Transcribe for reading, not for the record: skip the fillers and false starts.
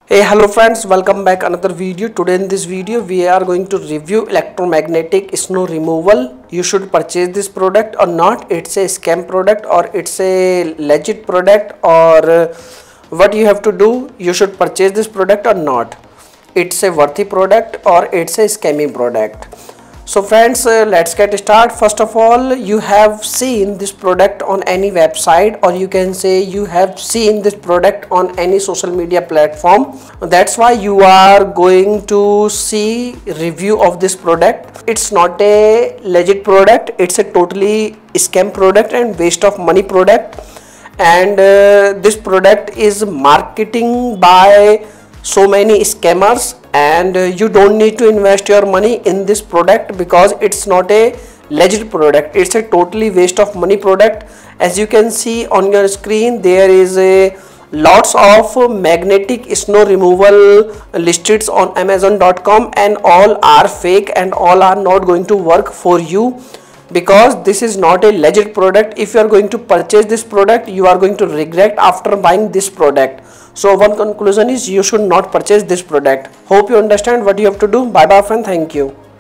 Hey, hello friends, welcome back another video. Today in this video we are going to review electromagnetic snow removal. You should purchase this product or not. It's a scam product or it's a legit product, or what you have to do, you should purchase this product or not. It's a worthy product or it's a scamming product. So friends, let's get started. First of all, you have seen this product on any website, or you can say you have seen this product on any social media platform. That's why you are going to see review of this product. It's not a legit product. It's a totally scam product and waste of money product. And this product is marketing by so many scammers, and you don't need to invest your money in this product because it's not a legit product. It's a totally waste of money product. As you can see on your screen, there is a lots of magnetic snow removal listed on amazon.com, and all are fake and all are not going to work for you because this is not a legit product. If you are going to purchase this product, you are going to regret after buying this product. So one conclusion is you should not purchase this product. Hope you understand what you have to do. Bye bye friend, thank you.